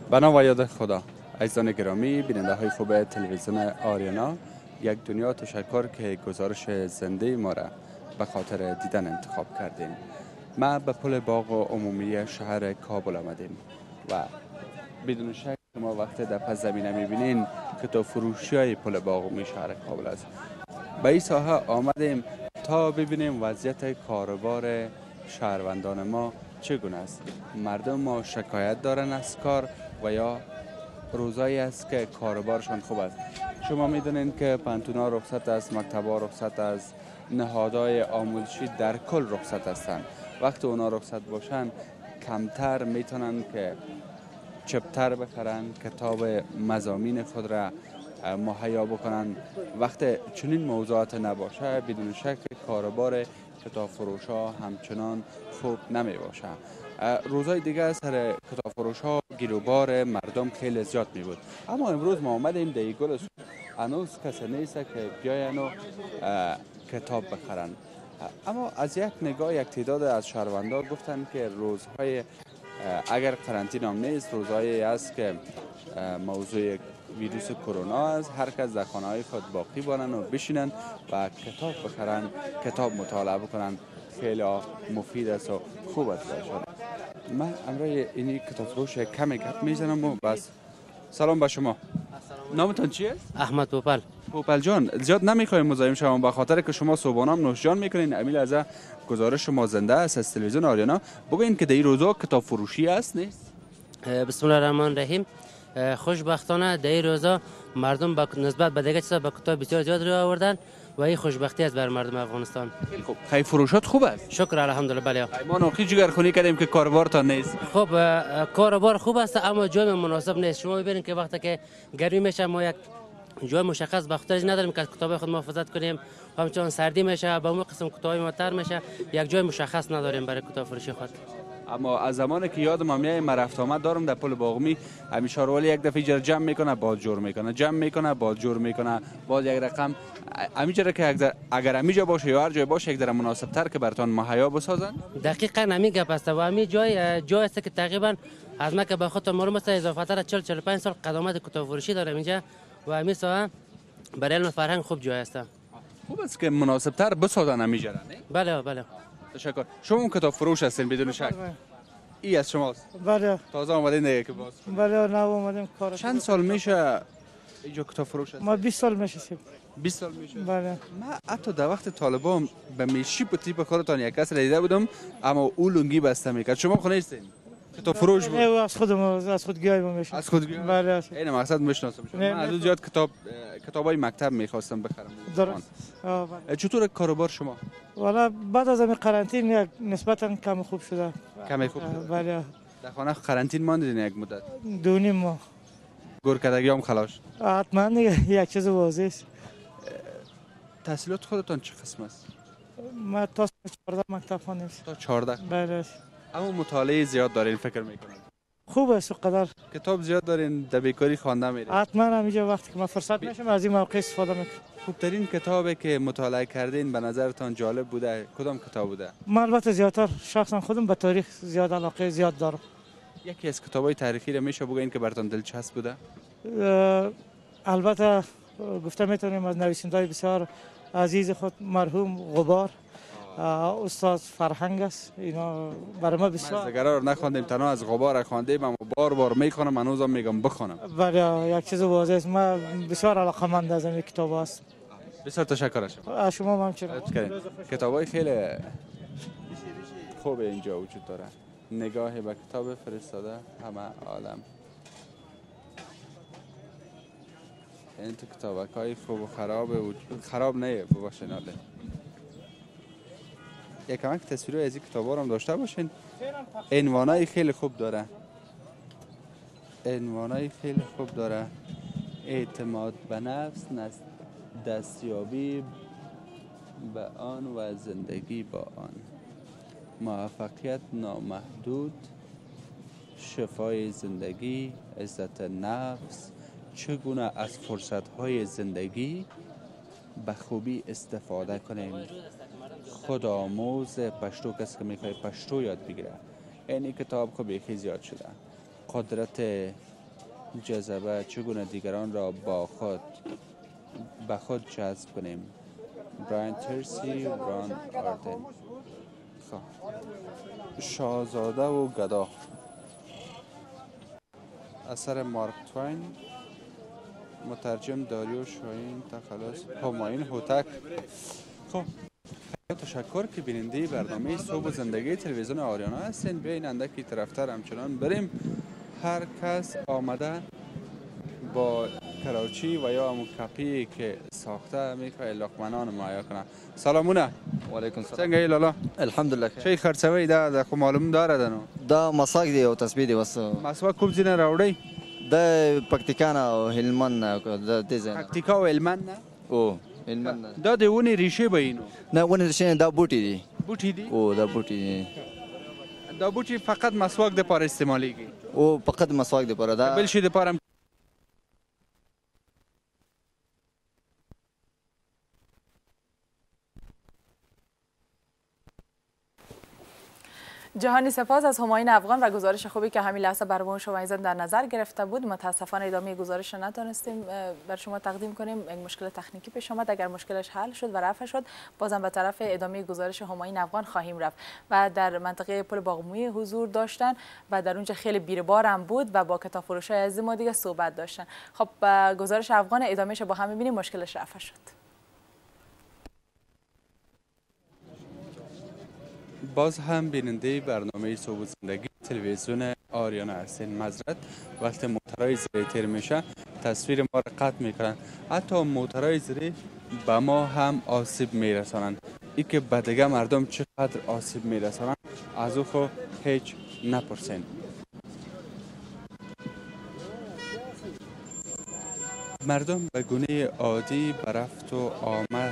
بنا و یاد خدا. عزیزان گرامی، بیننده های خوب تلویزیون آریانا، یک دنیا تشکر که گزارش زنده ما را به خاطر دیدن انتخاب کردیم. ما به پل باغ عمومی شهر کابل آمدیم و بدون شک شما وقتی در پس زمینه میبینین کتاب فروشی های پل باغ عمومی شهر کابل است. به این ساحه آمدیم تا ببینیم وضعیت کاروبار شهروندان ما چگونه است. مردم ما شکایت دارن از کار و یا روزایی است که کاروبارشان خوب است. شما میدونین که پانتونا رخصت است، مکتبا رخصت است، نهادهای آموزشی در کل رخصت هستند. وقتی اونا رخصت باشن کمتر میتونن که چپتر بخرن، کتاب مضامین خود را مهیا بکنن. وقتی چنین موضوعات نباشه بدون شک کاروبار کتاب فروش ها همچنان خوب نمی باشه. روزهای دیگه سر کتاب فروش ها گیروبار مردم خیلی زیاد می بود، اما امروز ما آمدیم در گل هنوز کسی نیست که بیاین و کتاب بخرن. اما از یک نگاه یک تعداد از شهروندان گفتن که روزهای اگر قرنطینه هم نیست، روزهایی است که موضوع ویروس کرونا است، هر کس در خانه های خود باقی بانن و بشینن و کتاب بخرن، کتاب مطالعه بکنن. خیلی مفید است و خوب است برشان. من امروز اینی کتاب فروش کمی گپ میزنم و بس. سلام به شما. نامتان چیه؟ احمد پوپل. پوپل جان، زیاد نمیخوایم مزاحم شوم به خاطر که شما صبحانه هم نوش جان میکنین. امیل از گزارش شما زنده است از تلویزیون آریانا. بگوین که در این روزا کتاب فروشی است نیست؟ بسم الله الرحمن الرحیم. خوشبختانه در این روزا مردم نسبت به دیگه چیزا به کتاب بسیار زیاد روی آوردن و این خوشبختی است بر مردم افغانستان. خیلی خوب. خیلی فروشات خوب است؟ شکر الحمدلله. بله. ما نوخی جگرخونی کردیم که کاروبارتان نیست. خب کاروبار خوب است اما جای مناسب نیست. شما ببینید که وقتی که گرمی میشه ما یک جای مشخص به خاطرش نداریم که کتاب خود محافظت کنیم. همچنان سردی میشه با اون قسم کتاب ما تر میشه، یک جای مشخص نداریم برای کتاب فروشی خود. اما از زمانی که یادم میاد من رفت آمد دارم در پل باغمی، همیشه رولی یک دفعه جر جمع میکنه باز جور میکنه، جمع میکنه باز جور میکنه، باز یک رقم همیشه که اگر همیشه باشه یا هر جای باشه یک ذره مناسب تر که براتون مهیا بسازن. دقیقاً همین گپ است و همین جای است که تقریبا از ما که به خاطر معلوم است اضافه تر 40 45 سال قدامت کتاب فروشی دارم اینجا و همین ساحه برای علم فرهنگ خوب جای است. خوب است که مناسب تر بسازن همیشه. بله بله. تشکر. شما اون کتاب فروش هستین بدون شک؟ ای از شماست؟ بله. تازه آمدین دیگه که باز؟ بله نه اومدیم کار. چند سال میشه اینجا کتاب فروش هست؟ ما 20 سال میشه. 20 سال میشه؟ بله. من حتی در وقت طالبان به میشی په تیپ خودتان یک کس دیده بودم اما او لنگی بسته میکرد. شما خونه نیستین؟ کتاب فروش بود؟ از خودم از خودگیای میشه. از خودگیای؟ بله. این مقصد میشناسم. من از زیاد کتابای مکتب میخواستم بخرم. درست. چطور کاروبار شما؟ والا بعد از این قرنطینه نسبتا کم خوب شده. کمی خوب شده؟ بله. در خانه قرنطینه ماندین یک مدت؟ 2.5 ماه. گورکدگی هم خلاص؟ حتما یک چیز واضح است. تحصیلات خودتان چه قسم است؟ ما تا 14 مکتب خوانیم. تا 14؟ بله. اما مطالعه زیاد دارین فکر میکنم. خوب است قدر. کتاب زیاد دارین در بیکاری خوانده میرین؟ حتما همینجا وقتی که ما فرصت میشم از این موقع استفاده میکنم. خوبترین کتابی که مطالعه کردین به نظرتان جالب بوده کدام کتاب بوده؟ من البته زیادتر شخصا خودم به تاریخ زیاد علاقه زیاد دارم. یکی از کتابای تاریخی را میشه بگین که براتون دلچسب بوده؟ البته گفته میتونیم از نویسنده‌های بسیار عزیز خود مرحوم غبار استاد فرهنگ است. اینا برای ما بسیار مزدگرا رو نخواندیم، تنها از غبار خواندیم اما بار میخونم، هنوزم میگم بخونم. بله یک چیز واضح است. من بسیار علاقه‌مند از این کتاب است. بسیار تشکر شما. از شما همچنین. کتابای خیلی خوب اینجا وجود داره. نگاه به کتاب فرستاده همه عالم. این تو کتابک های خوب و خراب نه بباشین. حاله یک کمک تصویر از این کتاب هم داشته باشین. عنوانای خیلی خوب داره. عنوانای خیلی خوب داره. اعتماد به نفس، دستیابی به آن و زندگی با آن، موفقیت نامحدود، شفای زندگی، عزت نفس، چگونه از فرصت‌های زندگی به خوبی استفاده کنیم. خودآموز پشتو کسی که میخواد پشتو یاد بگیره. این کتاب خب یکی زیاد شده. قدرت جذبه چگونه دیگران را به خود جذب کنیم. براین ترسی، ران آردن. شاهزاده و گدا، اثر مارک توین، مترجم داریو شاهین، تخلص همایون هوتک. خب تشکر که بیننده برنامه صبح و زندگی تلویزیون آریانا هستین. بیاین اندکی طرفتر همچنان بریم. هر کس آمده با کراچی و یا همون کپی که ساخته میخواه لقمنان مایا کنه. سلامونه. و علیکم سلام. چنگه ای لالا؟ الحمدلله. چه خرڅوي دا خو معلوم داره دنو. دا مساک دی او تسبیح دی وس. مسواک کوم ځینه راوړی؟ دا پکتیکان او هلمند دا دې ځای. پکتیکا او هلمند نه؟ او هلمند. دا د ونې ریښې به اینو. نه ونې ریښې دا بوټي دي. بوټي دي؟ او دا بوټي دي. دا بوټي فقط مسواک د پاره استعمالیږي. او فقط مسواک د پاره دا. بل شي د پاره جهانی سپاس از همایون افغان و گزارش خوبی که همین لحظه برای شما عزیزان در نظر گرفته بود. متاسفانه ادامه گزارش را نتونستیم بر شما تقدیم کنیم. یک مشکل تکنیکی پیش آمد. اگر مشکلش حل شد و رفع شد بازم به طرف ادامه گزارش همایون افغان خواهیم رفت. و در منطقه پل باغمویی حضور داشتن و در اونجا خیلی بیربار هم بود و با کتاب فروشای عزیز ما دیگه صحبت داشتن. خب گزارش افغان ادامهش با هم می‌بینیم. مشکلش رفع شد. باز هم بیننده برنامه صبح زندگی تلویزیون آریانا هستین. معذرت وقتی موترهای زیره‌ای تیر میشه تصویر ما را قطع میکنن. حتی موترهای زیره‌ای به ما هم آسیب میرسانن. ای که به دیگه مردم چقدر آسیب میرسانن از او خو هیچ نپرسین. مردم به گونه عادی به رفت و آمد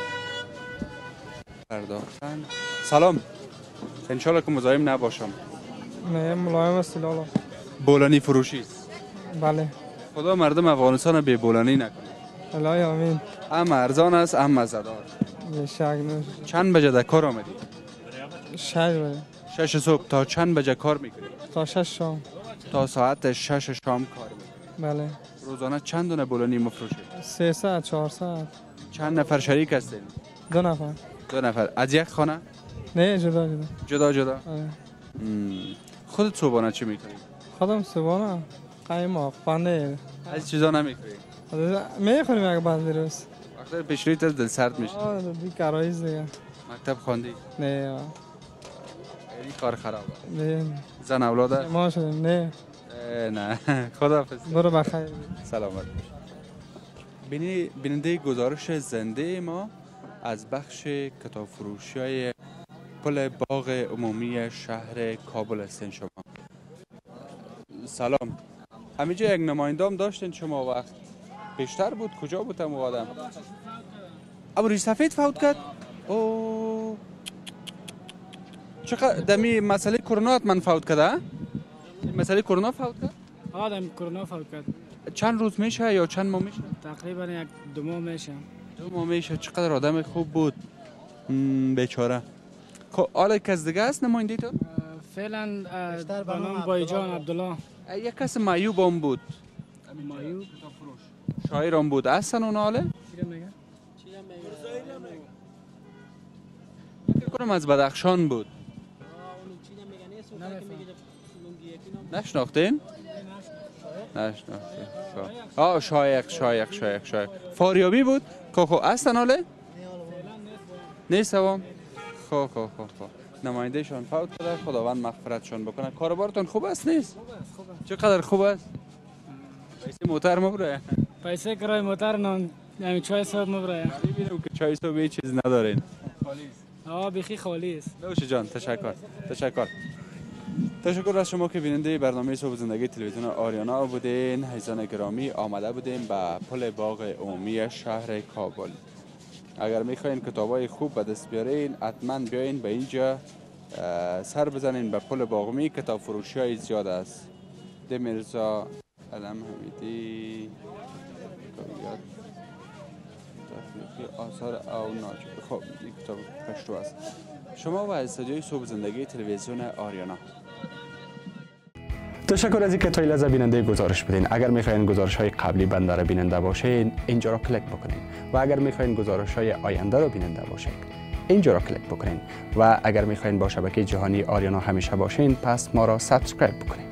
پرداختن. سلام، انشالله که مزاحم نباشم. نه ملایم است لالا. بولانی فروشی است؟ بله. خدا مردم افغانستان به بولانی نکنه. الهی آمین. هم ارزان است هم مزه‌دار. به شک نه. چند بجه در کار آمدی؟ 6 بجه. 6 صبح. تا چند بجه کار میکنی؟ تا 6 شام. تا ساعت 6 شام کار میکنی. بله. روزانه چند دونه بولانی مفروشی؟ 3 ساعت 4 ساعت. چند نفر شریک هستین؟ 2 نفر. 2 نفر. از یک خانه؟ نه جدا جدا. جدا جدا. آره. خودت صبحانه چی میکنی؟ خودم صبحانه قایماق پنیر از چیزا نمیخوری؟ میخوریم یک بعضی روز. وقتی پیشرویت دل سرد میشه. آه بیکاراییز دیگه. مکتب خواندی؟ نه. یعنی کار خرابه. نه. زن اولاده؟ ما شدیم نه. نه. خداحافظ. برو بخیر. سلامت. بیننده گزارش زنده ما از بخش کتاب فروشی های پل باغ عمومی شهر کابل هستین شما. سلام. همینجا یک نماینده هم داشتین شما وقت بیشتر بود؟ کجا بود هم آدم؟ ابو ریش سفید فوت کرد؟ اوه چقدر دمی مسئله کرونا من فوت کرده؟ مسئله کرونا فوت کرد؟ آدم کرونا فوت کرد. چند روز میشه یا چند ماه میشه؟ تقریبا یک 2 ماه میشه. 2 ماه میشه. چقدر آدم خوب بود. بیچاره. خب حالا کس دیگه است نماینده تو؟ فعلا به نام بایجان عبدالله. یک کس معیوب هم بود. معیوب شاعر هم بود. اصلا اون حاله؟ فکر کنم از بدخشان بود. نشناختین؟ نشناختین. آه شایق. فاریابی بود؟ خب اصلا حاله؟ نیست هم؟ خب نماینده شان فوت کرده. خداوند مغفرتشان بکنه. کاروبارتون خوب است نیست؟ چقدر خوب است؟ پیسه موتر مبره؟ پیسه کرای موتر نام همین چای صاحب مبره. میبینم که چای صاحب هیچ چیز ندارین. بیخی خالی است. نوش جان. تشکر از شما که بیننده برنامه صبح زندگی تلویزیون آریانا بودین. عزیزان گرامی آمده بودیم به پل باغ عمومی شهر کابل. اگر میخواین کتابای خوب به دست بیارین حتما بیاین به اینجا سر بزنین. به پل باغ عمومی کتاب فروشی های زیاد است. ده میرزا علم حمیدی آثار او ناجب. خب این کتاب پشتو است. شما و استودیوی صبح زندگی تلویزیون آریانا. تشکر از اینکه تا این لحظه بیننده گزارش بودین. اگر میخواین گزارش های قبلی بنده را بیننده باشین اینجا را کلیک بکنین و اگر میخواین گزارش های آینده را بیننده باشین اینجا را کلیک بکنین و اگر میخواین با شبکه جهانی آریانا همیشه باشین پس ما را سابسکرایب بکنین.